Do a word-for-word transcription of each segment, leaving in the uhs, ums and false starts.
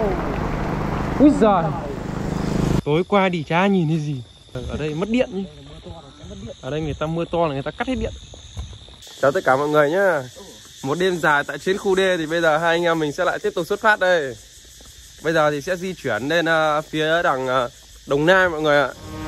Úi giời. Tối qua đi chả nhìn thấy gì. Ở đây mất điện nhỉ. Ở đây người ta mưa to là người ta cắt hết điện. Chào tất cả mọi người nhá. Một đêm dài tại chiến khu D thì bây giờ hai anh em mình sẽ lại tiếp tục xuất phát đây. Bây giờ thì sẽ di chuyển lên uh, phía đằng uh, Đồng Nai mọi người ạ.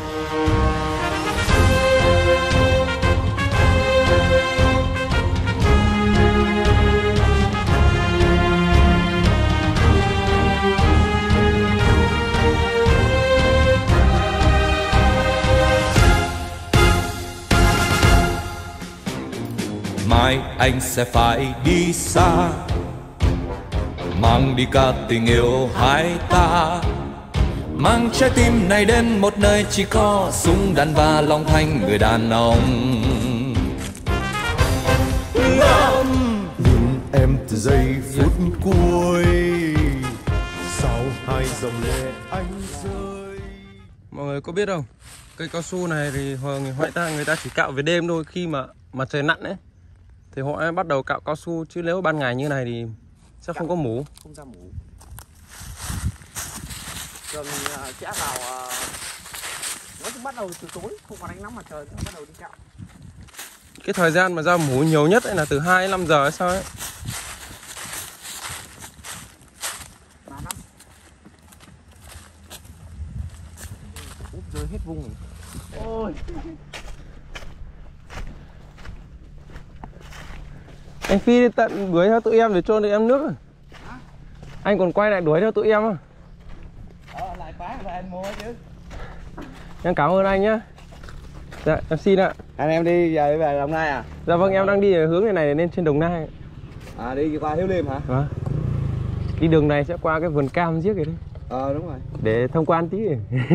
Mai anh sẽ phải đi xa, mang đi cả tình yêu hai ta, mang trái tim này đến một nơi chỉ có súng đạn và lòng thanh người đàn ông. Ngắm nhìn em từ giây phút cuối, sau hai dòng lệ anh rơi. Mọi người có biết không, cây cao su này thì hồi người ta người ta chỉ cạo về đêm thôi, khi mà mặt trời nặn ấy thì họ bắt đầu cạo cao su, chứ nếu ban ngày như này thì sẽ không có mủ. Không ra mủ. Rồi mình sẽ vào uh, nó cũng bắt đầu từ tối, không còn ánh nắng mặt trời thì bắt đầu đi cạo. Cái thời gian mà ra mủ nhiều nhất ấy là từ hai đến năm giờ hay sao ấy. Úp rơi hết vung rồi. Ôi. Anh Phi đi tận đuổi theo tụi em để cho tụi em nước. Hả? Anh còn quay lại đuổi theo tụi em à? Ờ, lại bán rồi anh mua chứ. Em cảm ơn anh nhá. Dạ, em xin ạ. Anh em đi về về Đồng Nai à? Dạ vâng, em đang đi ở hướng này này lên trên Đồng Nai. À, đi qua Hiếu Liêm hả? Vâng. Đi đường này sẽ qua cái vườn cam giếc kìa đấy. Ờ, đúng rồi. Để tham quan tí.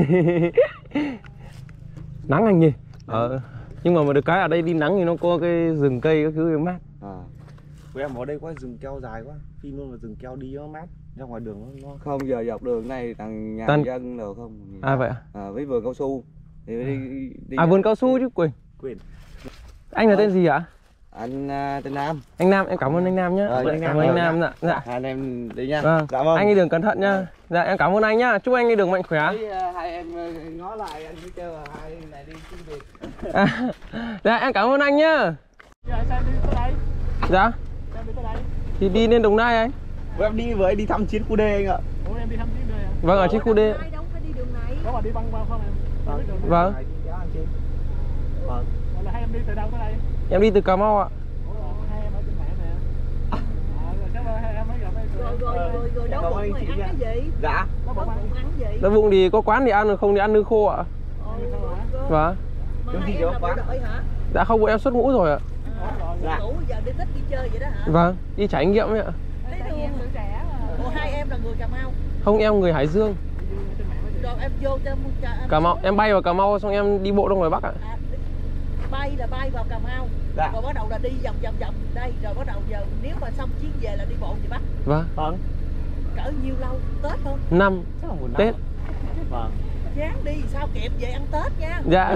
Nắng anh nhỉ? Ờ. Nhưng mà, mà được cái ở đây đi nắng thì nó có cái rừng cây các thứ mát. À. Của em ở đây có rừng keo dài quá, khi luôn là rừng keo đi nó mát, ra ngoài đường nó, nó... không giờ dọc đường này thằng nhà Tân... dân nào không. À vậy à? À, với vườn cao su thì đi, đi à vườn cao su chứ Quỳnh. Quỳnh. Anh là tên gì ạ? Anh uh, tên Nam. Anh Nam, em cảm ơn anh Nam nhé. Ờ, dạ, cảm ơn anh Nam. Dạ. Dạ. Hai anh em đi nha. Vâng. Dạ vâng. Anh đi đường cẩn thận nha. Dạ em cảm ơn anh nhá. Chúc anh đi đường mạnh khỏe. Thấy, uh, hai em uh, ngó lại anh cứ kêu là hai này đi xin việc. À, dạ em cảm ơn anh nhá. Dạ sao đi tới đây? Dạ. Sao đi tới đây? Thì đi lên Đồng Nai anh. Ủa, em đi với đi thăm chiến khu D anh ạ. Ủa em đi thăm chiến D à? Vâng, ở chiến khu D. Đâu phải đi đường này. Đó mà đi băng qua không em? Vâng. Vâng. Vâng. Gọi là hai em đi từ đâu tới đây? Em đi từ Cà Mau ạ. Ủa rồi, hai em ở trên mạng nè. À, rồi chắc là hai em mới gặp đây. Rồi rồi rồi rồi đói bụng rồi ăn cái gì? Dạ. Đói bụng ăn gì? Đói bụng thì có quán thì ăn, rồi không thì ăn nư khô ạ. Vâng. Chúng gì có quán? Dạ không, bọn em xuất ngũ rồi ạ. Dạ. Ngủ giờ đi thích đi chơi vậy đó hả? Vâng, đi trải nghiệm ấy ạ. Thấy thương người trẻ mà. Ủa hai em là người Cà Mau? Không, em người Hải Dương. Rồi em vô cho em Cà Mau, em bay vào Cà Mau xong em đi bộ ra ngoài Bắc ạ. À, bay là bay vào Cà Mau. Dạ. Rồi bắt đầu là đi vòng vòng vòng đây, rồi bắt đầu giờ nếu mà xong chuyến về là đi bộ về Bắc. Vâng. Vâng. Cỡ nhiêu lâu? Tết không? Năm. Chắc là một năm. Tết. Vâng. Chán đi sao kịp về ăn Tết nha. Dạ.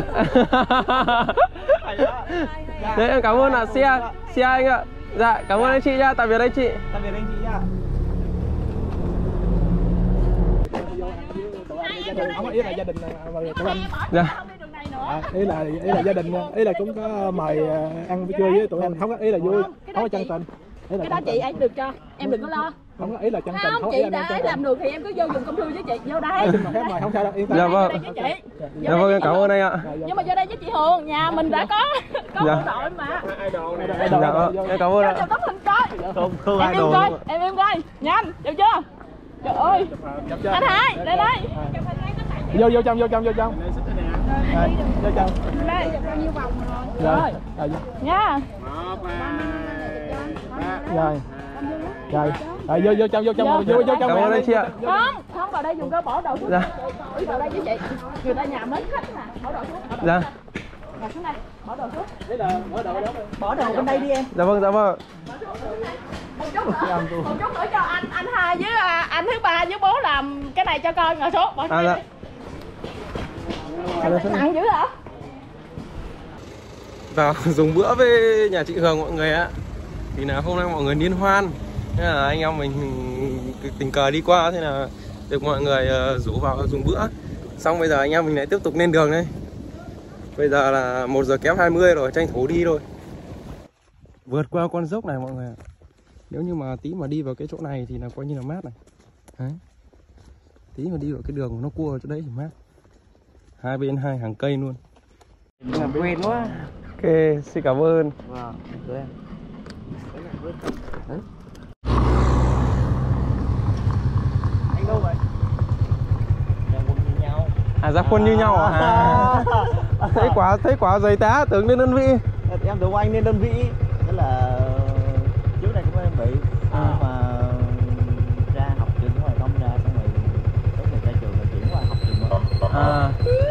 Đấy em cảm ơn ạ, xe xe anh ạ. Dạ cảm ơn anh chị nha, tạm biệt anh chị. Tạm biệt anh chị nha. Không, ý là gia đình của anh. Dạ. À, ý là ý là gia đình ý là cũng có mời ăn vui với tụi anh, không có ý là vui, không có chân tình. Cái đó chị em được cho, em đừng có lo. Không có ý là chân tình. Không, chị để làm được thì em cứ vô dùng công thư với chị, vô đây. Xin phép mời, không sao đâu, yên tâm. Dạ vâng. Dạ vâng, em cảm ơn anh ạ. Nhưng mà vô đây với chị Hường, nhà mình đã có có bộ đội mà. Dạ vâng, em cảm ơn ạ. Cho tấm hình coi. Không, không Em ai im đồ. coi, em im coi, nhanh, được chưa? Trời ơi. Anh Hai, lên đây. Vô vô trong, vô trong, vô trong. Đây, vô trong. Đây, bao nhiêu vòng rồi. Rồi. Rồi. Nha. Rồi. Rồi. Rồi vô vô trong, vô trong, vô vô trong. Cảm ơn anh chị ạ. Không, không vào đây dùng cái bỏ đồ xuống. Dạ. Đi vào đây với chị. Người ta nhà mến khách mà, bỏ đồ xuống. Dạ. Ngồi xuống đây, bỏ đồ xuống. Đấy là bỏ đồ đó. Bỏ đồ bên đây đi em. Dạ vâng, dạ vâng. Một chút nữa, một chút nữa cho anh anh hai với anh thứ ba với bố làm cái này cho coi, ngồi xuống. Bỏ À, dạ. nặng dữ hả? Vào dùng bữa với nhà chị Hường mọi người ạ. Thì là hôm nay mọi người liên hoan Thế là anh em mình tình cờ đi qua, thế là được mọi người rủ vào dùng bữa. Xong bây giờ anh em mình lại tiếp tục lên đường đây. Bây giờ là một giờ kém hai mươi rồi, tranh thủ đi thôi. Vượt qua con dốc này mọi người ạ. Nếu như mà tí mà đi vào cái chỗ này thì là coi như là mát này. Đấy. Tí mà đi vào cái đường nó cua ở chỗ đấy thì mát. Hai bên hai hàng cây luôn. Là quen quá. Ok, xin cảm ơn. Vâng, tụi em. Anh đâu vậy? Ra quân như nhau. À, ra quân như nhau à? À. Thấy quả, thấy quả giày tá tưởng lên đơn vị. Em tưởng anh lên đơn vị. Tức là trước này cũng em bị. À. Nhưng mà ra học trường ngoài công ra xong rồi lúc này ra trường là chuyển qua học trường mới. À.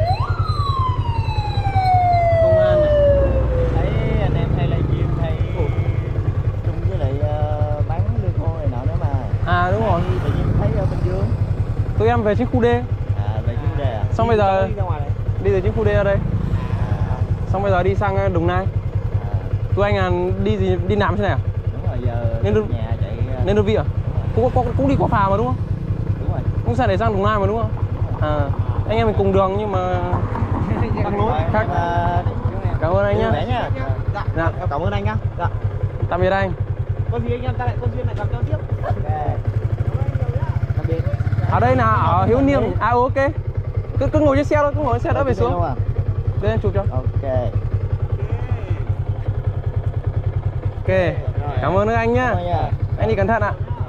Công an này. Thấy anh em hay livestream hay chung với lại uh, bán lương khô này nọ nữa mà. À đúng rồi. Tự nhiên thấy ở Bình Dương. Tụi em về trên khu D. À về trên đề à? Xong bây giờ đi ra ngoài này. Đi từ trên khu D ra đây. À. Xong bây giờ đi sang Đồng Nai. À. Tụi anh là đi gì đi làm thế này à? Đúng rồi, giờ nên đơn... nhà chạy uh... nên đơn vị à? Cũng, cũng, cũng đi qua phà mà đúng không? Đúng rồi. Cũng sẽ để sang Đồng Nai mà đúng không? À, anh em mình cùng đường nhưng mà khác lối khác. Cảm ơn anh nhá. nhá. Dạ. Dạ. Em cảm ơn anh nhá. Dạ. Tạm biệt anh. Có gì anh em ta lại có duyên lại gặp nhau tiếp. Ok. Tạm biệt. Ở đây là ở Hiếu Niêng. À ok. Cứ cứ ngồi trên xe thôi, cứ ngồi trên xe đỡ về xuống. À? Đây anh chụp cho. Ok. Ok. Cảm ơn anh nhá. Anh đi cẩn thận ạ.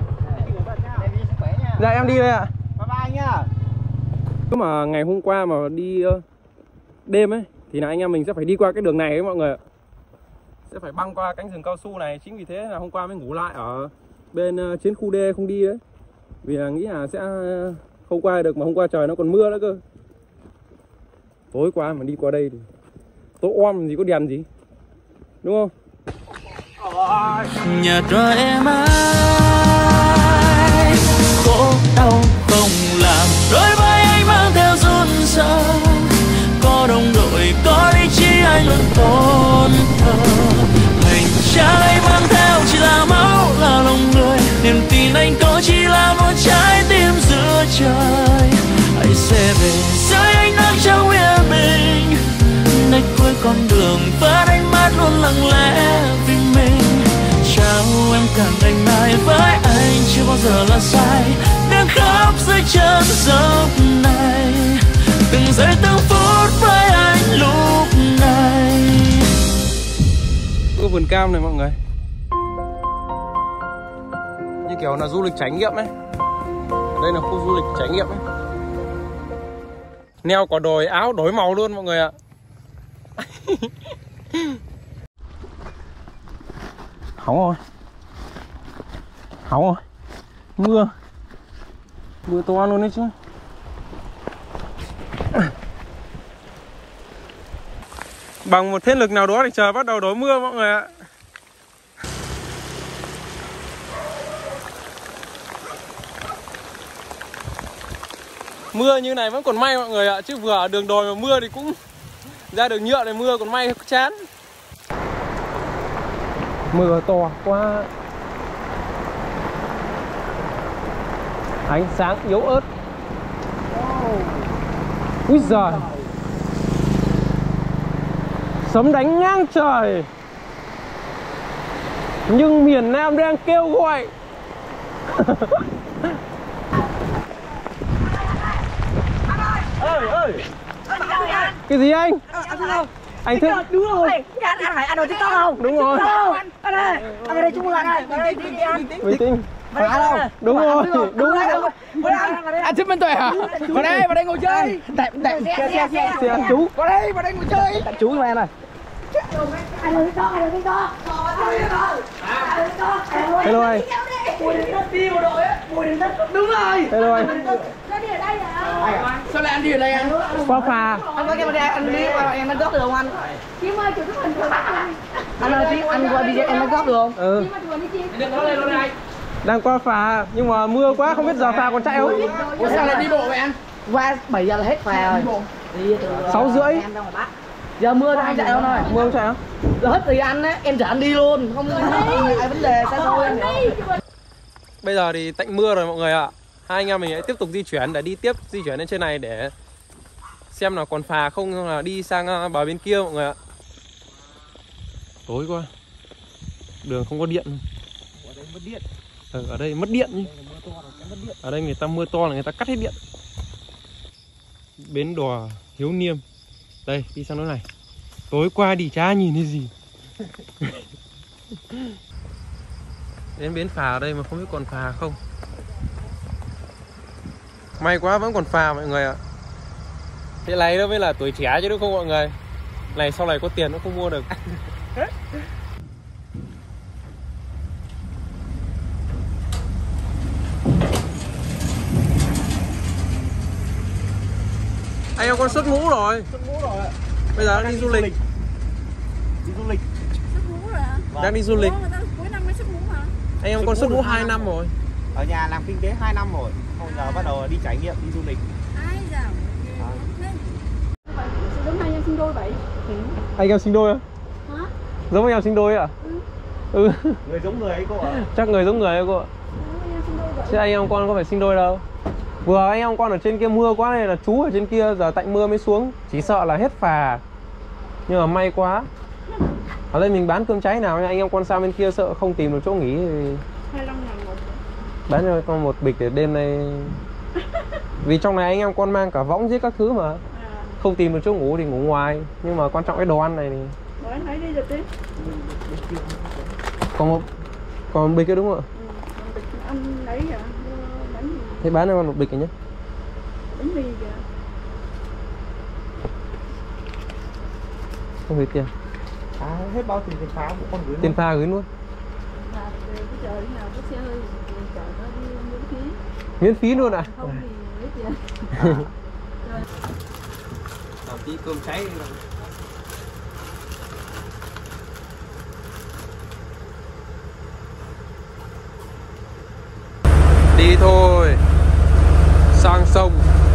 Dạ em đi đây ạ. Bye bye anh nhá. Cứ mà ngày hôm qua mà đi uh, đêm ấy thì là anh em mình sẽ phải đi qua cái đường này ấy mọi người ạ. Sẽ phải băng qua cánh rừng cao su này. Chính vì thế là hôm qua mới ngủ lại ở bên uh, trên khu D không đi đấy. Vì là nghĩ là sẽ uh, không qua được, mà hôm qua trời nó còn mưa nữa cơ. Tối qua mà đi qua đây thì tối om làm gì có đèn gì, đúng không? Nhạt rồi em ơi, khổ đau không làm đôi vai anh mang theo run sợ. Có đồng đội có lý trí anh luôn tôn thờ. Hành trang anh mang theo chỉ là máu là lòng người. Niềm tin anh có chỉ là một trái tim giữa trời. Hãy sẽ về dưới ánh nắng trong yên bình. Nơi cuối con đường vẫn ánh mắt luôn lặng lẽ vì mình. Chào em càng ngày mai với anh chưa bao giờ là sai. Đang khóc dưới chân dốc này. Từng giây từng phút với anh lúc này. Có vườn cam này mọi người. Như kiểu là du lịch trải nghiệm ấy. Đây là khu du lịch trải nghiệm ấy. Neo quả đồi áo đổi màu luôn mọi người ạ. Hỏng rồi. Hỏng rồi. Mưa. Mưa to luôn đấy chứ. Bằng một thế lực nào đó thì trời bắt đầu đổ mưa mọi người ạ. Mưa như này vẫn còn may mọi người ạ. Chứ vừa ở đường đồi mà mưa thì cũng ra đường nhựa này mưa còn may chán. Mưa to quá. Ánh sáng yếu ớt. Úi giời. Sấm đánh ngang trời. Nhưng miền Nam đang kêu gọi. Ơi ơi. Cái gì anh? Anh thích. Đúng rồi. Anh anh phải anh ở TikTok không? Đúng rồi. Anh ơi, anh ở đây chung lại này. Ở đây đi ăn. Bình tĩnh. Phải đâu? Đúng rồi. Đúng rồi. Anh Thích Minh Tuệ hả? Vào đây, vào đây ngồi chơi. Tại tại Xe xe Xe chú. vào đây, vào đây ngồi chơi. Chú với em này. Anh ở TikTok, anh ở TikTok. Hello anh. Mùi đến đất đi bộ đội ấy. Mùi đến đất. Đúng rồi. Hello anh. Nó đi ở đây hả? Sao lại anh đi ở đây anh? Qua phà. Anh có cái đây anh đi qua em ăn góp được không anh? Chim ơi, chụp cái hình được anh. Anh ơi, chim anh qua đi em ăn góp được không? Ừ. Chim ơi, chụp hình đi chim. Đừng có lên luôn đây. Đang qua phà nhưng mà mưa quá không biết giờ phà còn chạy không. Ủa sao lại đi bộ vậy anh? Qua bảy giờ là hết phà rồi. Đi từ Sáu rưỡi. em đâu mà bắt. Giờ mưa đang chạy đâu rồi. Mưa không chạy hả? Giờ hết thì anh á, em chở anh đi luôn, không không ai vấn đề sao thôi anh. bây giờ thì tạnh mưa rồi mọi người ạ. Hai anh em mình hãy tiếp tục di chuyển để đi tiếp di chuyển lên trên này để xem là còn phà không là đi sang bờ bên kia mọi người ạ. Tối quá, đường không có điện. Ở đây mất điện. Ừ, ở đây mất điện nhỉ. Ở đây người ta mưa to là người ta cắt hết điện. Bến đò Hiếu Niêm. Đây, đi sang nơi này. Tối qua đi chả nhìn thấy gì. Đến bến phà ở đây mà không biết còn phà không. May quá vẫn còn phà mọi người ạ. Thế này đó mới là tuổi trẻ chứ đúng không mọi người. Này sau này có tiền nó không mua được. Anh em con xuất ngũ rồi. Xuất ngũ rồi ạ. Bây giờ đang đi du lịch. Đi du lịch. Xuất ngũ rồi à? Đang đi du lịch. Cuối năm mới xuất ngũ hả? Anh em con xuất ngũ hai năm rồi. Ở nhà làm kinh tế hai năm rồi. Bây giờ bắt đầu đi trải nghiệm đi du lịch. Ai dào. Đúng hai anh em sinh đôi vậy. Anh em sinh đôi à? Hả? Giống anh em sinh đôi à? Ừ. Ừ. Người giống người ấy cô ạ. Chắc người giống người ấy cô ạ. Chứ anh em con có phải sinh đôi đâu. Vừa anh em con ở trên kia mưa quá này là chú ở trên kia giờ tạnh mưa mới xuống. Chỉ sợ là hết phà. Nhưng mà may quá. Ở đây mình bán cơm cháy nào anh em con sang bên kia sợ không tìm được chỗ nghỉ thì hai mươi lăm ngàn một. bán cho con một bịch để đêm nay. Vì trong này anh em con mang cả võng giết các thứ mà. À. Không tìm được chỗ ngủ thì ngủ ngoài. Nhưng mà quan trọng cái đồ ăn này thì Rồi anh lấy đi rồi tí. còn một còn một bịch kia đúng không ạ? Ừ, anh lấy kìa. Bánh gì? Thế bán cho con một bịch này nhé. Bánh mì kìa. Không hết tiền. À, hết bao tiền tiền phá của con gửi Tiền pha gửi luôn. Là về cái chờ đi nào có xe hơi chờ nó đi miễn phí. Miễn phí luôn ạ? À? Không thì lấy tiền. À. Làm tí cơm cháy. Đi thôi. Sang sông.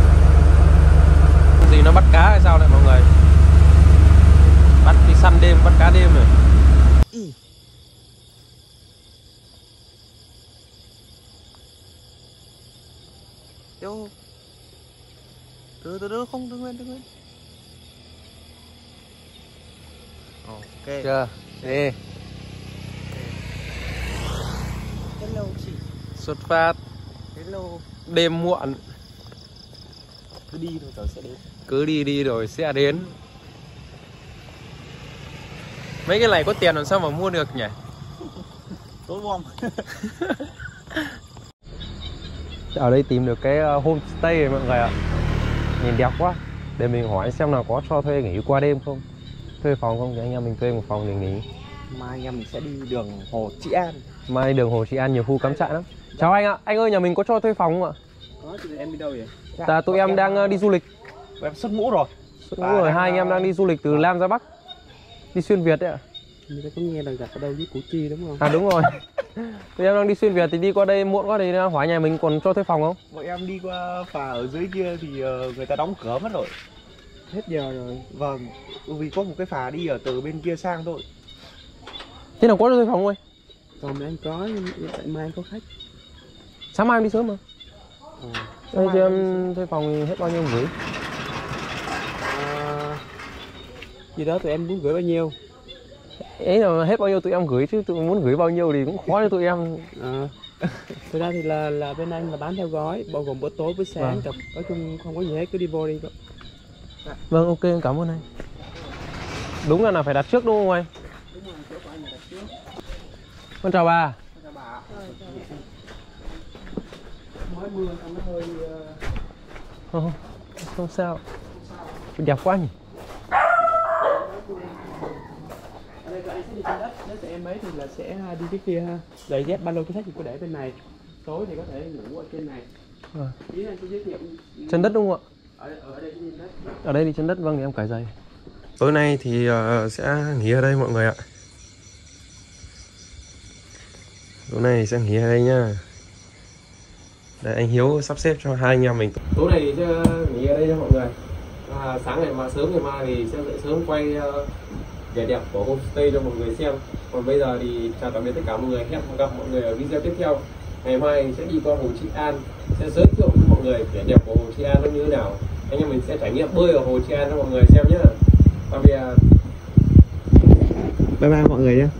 Gì nó bắt cá hay sao đấy mọi người? Bắt đi săn đêm, bắt cá đêm rồi. Ừ. Đâu? Từ từ từ không, đừng lên, đừng lên. Ok. Chưa? Đi. Hello chị. Xuất phát. Hello. Đêm muộn. Cứ đi rồi cháu sẽ đến. Cứ đi đi rồi sẽ đến. Mấy cái này có tiền làm sao mà mua được nhỉ? Tối bom. Ở đây tìm được cái homestay này mọi người ạ. Nhìn đẹp quá. Để mình hỏi xem nào có cho thuê nghỉ qua đêm không. Thuê phòng không thì anh em mình thuê một phòng để nghỉ. Mai anh em mình sẽ đi đường Hồ Trị An. Mai đường Hồ Trị An nhiều khu cắm trại lắm. Chào anh ạ, anh ơi nhà mình có cho thuê phòng không ạ? Có, thì em đi đâu vậy? Dạ tụi em đang đi du lịch. Em xuất ngũ rồi. Xuất ngũ rồi, hai anh em đang đi du lịch từ Nam ra Bắc. Đi xuyên Việt đấy ạ. Người ta có nghe là gặp ở đâu với Củ Chi đúng không? À đúng rồi. Tụi em đang đi xuyên Việt thì đi qua đây muộn quá thì hỏi nhà mình còn cho thuê phòng không? Bọn em đi qua phà ở dưới kia thì người ta đóng cửa mất rồi. Hết giờ rồi. Vâng, vì có một cái phà đi ở từ bên kia sang thôi. Thế nào có cho thuê phòng không anh? Còn anh có, nhưng tại mai anh có khách. Sáng mai em đi sớm mà. À, Đây cho em thuê phòng thì hết bao nhiêu gửi? à, gì đó tụi em muốn gửi bao nhiêu? Ấy là hết bao nhiêu tụi em gửi chứ tụi muốn gửi bao nhiêu thì cũng khó cho tụi em. À, thực ra thì là là bên anh là bán theo gói, bao gồm bữa tối bữa sáng, Vâng. tập nói chung không có gì hết, cứ đi vô đi. Vâng ok em cảm ơn anh. Đúng là, là phải đặt trước đúng không anh? Con chào bà. Mới mưa xong nó hơi Không, không sao. Đẹp quá nhỉ. ở đây tụi anh sẽ đi trên đất, nếu tụi em ấy thì là sẽ đi phía kia ha. Giày dép ba lô cái sách thì có để bên này. Tối thì có thể ngủ ở trên này. À. Ý anh sẽ giới thiệu Chân đất đúng không ạ? ở, ở đây trên đất. Ở đây đi chân đất vâng thì em cởi giày. Tối nay thì uh, sẽ nghỉ ở đây mọi người ạ. Tối nay sẽ nghỉ ở đây nhá. Để anh Hiếu sắp xếp cho hai anh em mình. Tối này sẽ nghỉ ở đây nha mọi người. À, sáng ngày mai sớm ngày mai thì sẽ dậy sớm quay uh, vẻ đẹp của homestay cho mọi người xem. Còn bây giờ thì chào tạm biệt tất cả mọi người, hẹn gặp mọi người ở video tiếp theo. ngày mai sẽ đi qua hồ Trị An, sẽ giới thiệu với mọi người vẻ đẹp của hồ Trị An nó như thế nào. Anh em mình sẽ trải nghiệm bơi ở hồ Trị An cho mọi người xem nhé. Tạm biệt. Bye bye mọi người nhé.